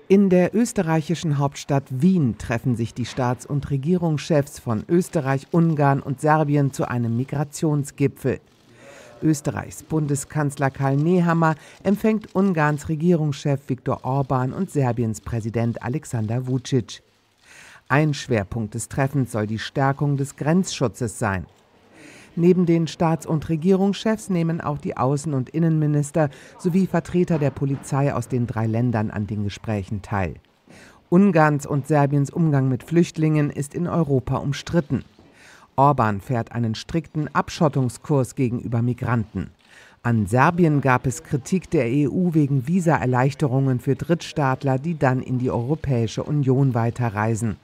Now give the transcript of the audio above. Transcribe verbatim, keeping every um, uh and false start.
In der österreichischen Hauptstadt Wien treffen sich die Staats- und Regierungschefs von Österreich, Ungarn und Serbien zu einem Migrationsgipfel. Österreichs Bundeskanzler Karl Nehammer empfängt Ungarns Regierungschef Viktor Orban und Serbiens Präsident Alexander Vučić. Ein Schwerpunkt des Treffens soll die Stärkung des Grenzschutzes sein. Neben den Staats- und Regierungschefs nehmen auch die Außen- und Innenminister sowie Vertreter der Polizei aus den drei Ländern an den Gesprächen teil. Ungarns und Serbiens Umgang mit Flüchtlingen ist in Europa umstritten. Orban fährt einen strikten Abschottungskurs gegenüber Migranten. An Serbien gab es Kritik der E U wegen Visaerleichterungen für Drittstaatler, die dann in die Europäische Union weiterreisen.